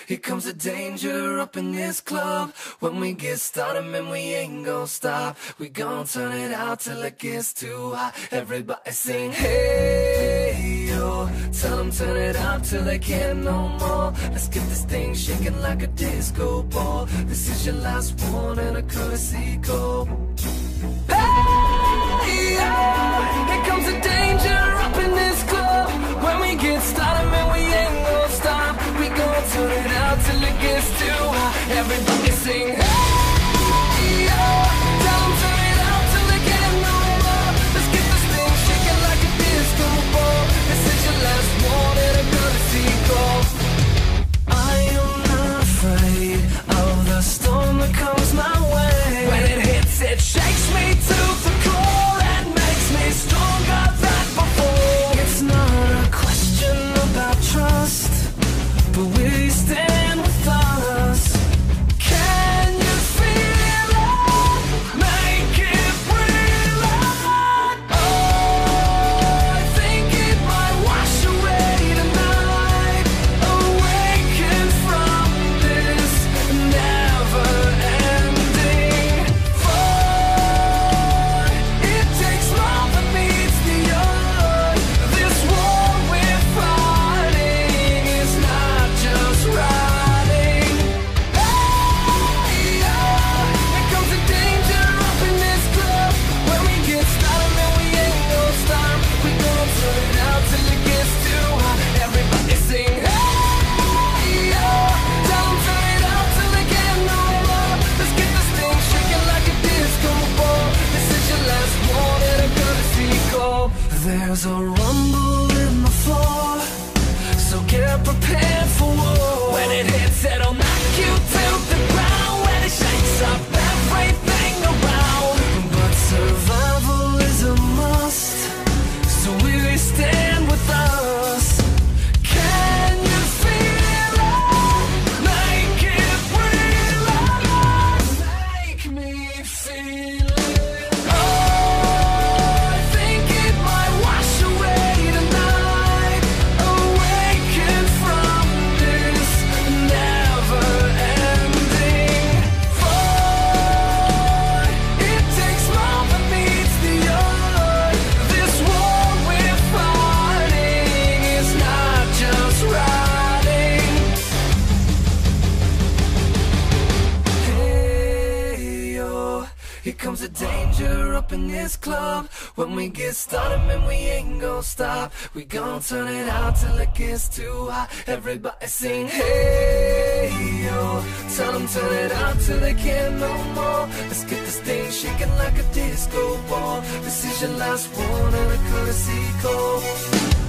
here comes the danger up in this club. When we get started, man, we ain't gon' stop. We gon' turn it out till it gets too hot. Everybody sing, hey, yo. Tell them turn it up till they can't no more. Let's get this thing shaking like a disco ball. This is your last one and a courtesy call. Hey, yeah. Here comes the danger up in this club. When we get started, man, we ain't gon' stop. We gon' turn it out till it gets too hot. Everybody sing, hey, yeah. Tell them turn it out till they can't no more. Let's get this thing shaking like a disco ball. This is your last one and a courtesy call. I am not afraid of the storm that comes my way. When it hits, it shakes me to the core and makes me stronger than before. It's not a question about trust, but we stand with us. Can you feel it? Make it real. Oh, I think it might wash away tonight. Awaken from this never-ending fight. It takes love that meets the eye. This war we're fighting is not just riding. Hey, yeah. Here comes the danger up in this club. When we get started, man, we ain't gon' stop. We gon' turn it out till it gets too hot. Everybody sing, hey, yeah. Tell them turn it out till they can't no more. Let's get this thing shaking like a disco ball. This is your last one and a courtesy call. There's a rumble in the floor, so get prepared for war. When it hits, it'll knock you to the ground. When it shakes up everything around. But survival is a must, so we stand with us. Can you feel it? Make it real. Make me feel it. Oh, I think it might wash away tonight. Awaken from this never-ending fight. It takes love that meets the eye. This war we're fighting is not just riding. Hey, yo. Here comes the danger up in this club. When we get started, man, we ain't gon' stop. We gon' turn it out till it gets too hot. Everybody sing, hey, yo. Tell them turn it out till they can't no more. Let's get this thing shaking like a disco ball. This is your last one and a courtesy call.